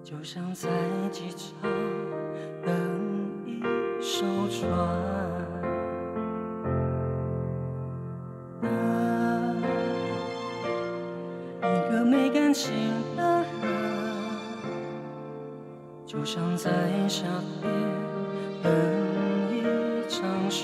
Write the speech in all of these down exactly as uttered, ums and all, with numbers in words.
就像在机场等一艘船。那一个没感情的人，就像在夏天等一场雪。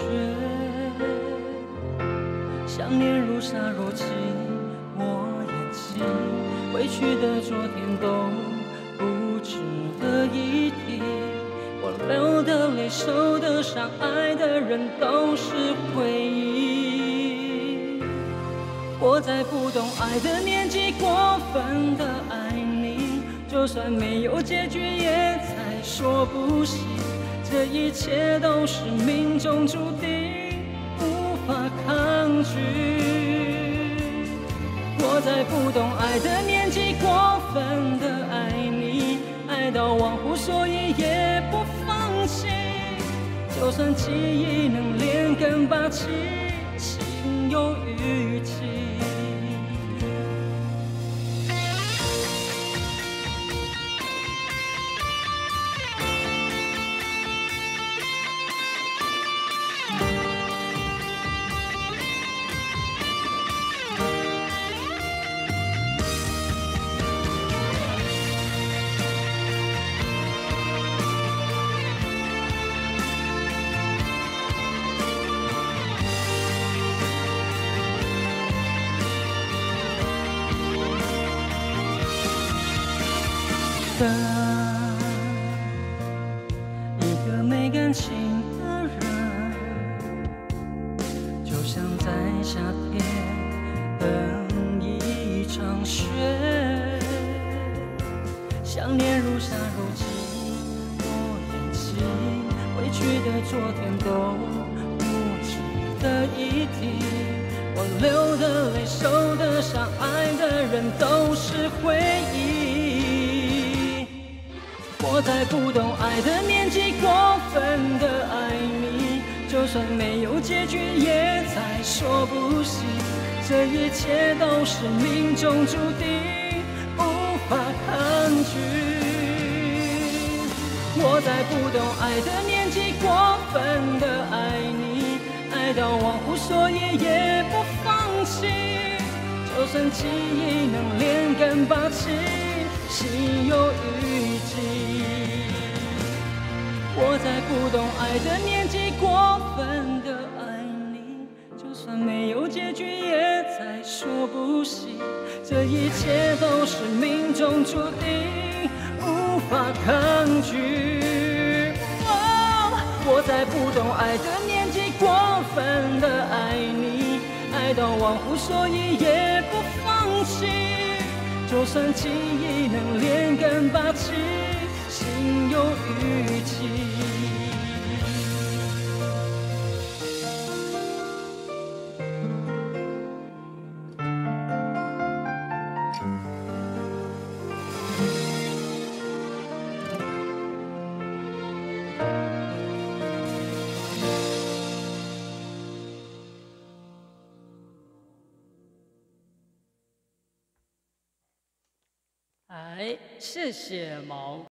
想念如沙如进我眼睛，回去的昨天都不值得一提。我流的泪，受的伤，爱的人都是回忆。我在不懂爱的年纪，过分的爱你，就算没有结局，也才说不行。这一切都是命中注定，无法抗拒。我在不懂爱的年纪，过分的爱你，爱到忘乎所以也不放弃。就算记忆能连根拔起，心有余悸。的一个没感情的人，就像在夏天等一场雪。想念如沙如进我眼睛，回去的昨天都不值得一提。我流的泪，受的伤，爱的人都是回忆。我在不懂爱的年纪，过分的爱你，就算没有结局，也才说不行。这一切都是命中注定，无法抗拒。我在不懂爱的年纪，过分的爱你，爱到忘乎所以也不放弃。就算记忆能连根拔起，心有余悸。我在不懂爱的年纪，过分的爱你，就算没有结局，也才说不行。这一切都是命中注定，无法抗拒。哦，我在不懂爱的年纪，过分的爱你，爱到忘乎所以也不放弃。就算记忆能连根拔起，心有余悸。哎，谢谢毛。